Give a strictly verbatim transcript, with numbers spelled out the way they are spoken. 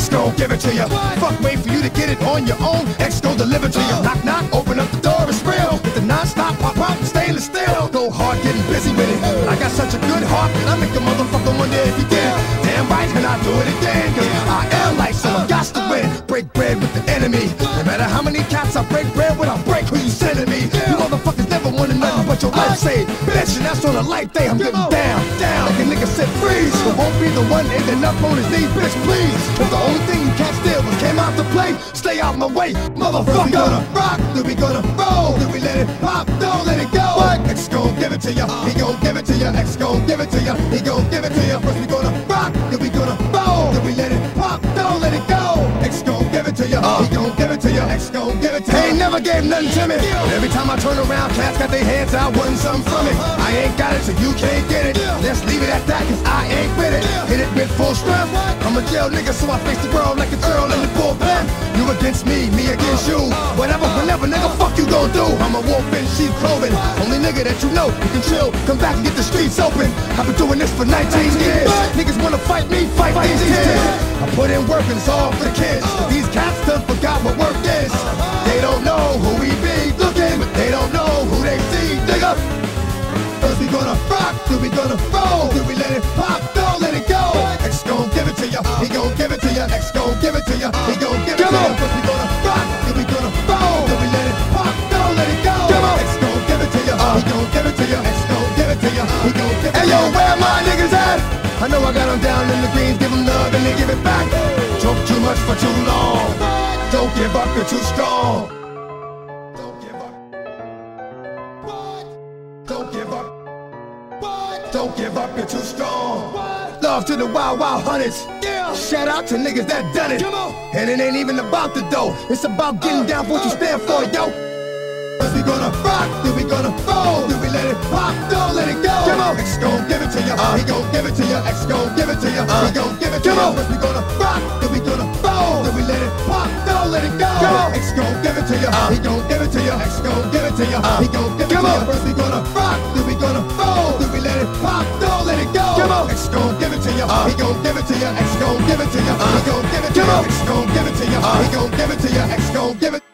X gon' give it to you. Fuck, wait for you to get it on your own. X gon' deliver to you. Knock, knock, open up the door, it's real. With the non-stop pop out and stainless steel. Go hard, getting busy with it. I got such a good heart, and I make the motherfucker wonder if you did. Damn right, and I do it again. Cause I am like someone got to win. Break bread with the enemy. No matter how many cats I break bread with, I break who you sending me. You motherfuckers never wanted nothing but your life saved. Bitch, and that's on a life day. I'm getting down, down. Like a nigga said freeze. But won't be the one ending up on his knees, bitch, please. If the only thing you can't steal was came out to play, stay out my way, motherfucker. We gonna rock, then we gonna roll, then we let it pop, don't let it go. What? X gon' give it to ya, he gon' give it to ya. X gon' give it to ya, he gon' give it to ya. First we gonna rock, then we gonna roll, then we let it pop, don't let it go. X gon' give it to ya, he gon' give it to ya. X gon' give it to ya. He ain't never gave nothing to me. Every time I turn around, cats got their hands out, wanting something from it. I ain't got it, so you can't get it. Let's leave it at that, cause I ain't with it. Hit it with full strength. I'm a jail nigga, so I face the world like a girl in the bullpen. You against me, me against you. Whatever, whenever, nigga, fuck you gon' do. I'm a wolf in sheep clothing. Only nigga that you know you can chill. Come back and get the streets open. I've been doing this for nineteen years. Niggas wanna fight me, fight these kids. I put in work and it's all for the kids. These cats done forgot what work is. They don't know who we be looking, but they don't know who they see, nigga. First we gonna rock, then we gonna roll, then we let it pop, don't let it go. X gon' give it to ya, he gon' give it to ya. X gon' give it to ya, he gon' give it to ya. First we gonna rock, then we gonna roll, then we let it pop, don't let it go. X gon' give it to ya, he gon' give it to ya. X gon' give it to ya, he gon' give it to ya. Hey yo, where my niggas at? I know I got them down in the greens, give them love and they give it back. Talk too much for too long. Don't give up, you're too strong. Don't give up. Don't give up. Don't give up, you're too strong. Love to the wild, wild hunters. Shout out to niggas that done it. And it ain't even about the dough. It's about getting down for what you stand for, yo. First we gonna rock, then we gonna roll, then we let it pop, don't let it go. X gon' give it to ya, he gon' give it to ya. X gon' give it to ya, he gon' give it to ya. First we gonna rock, then we gonna roll, then we let it pop, don't let it go. X gon' give it to ya, he gon' give it to ya. X gon' give it to ya, he gon' give it to ya. First we gonna rock, then we gonna roll, then we let it pop, don't let it go. X gon' give it to ya, he gon' give it to ya. X gon' give it to ya, he gon' give it to ya. X gon' give it to ya, he gon' give it to ya. X gon' give it.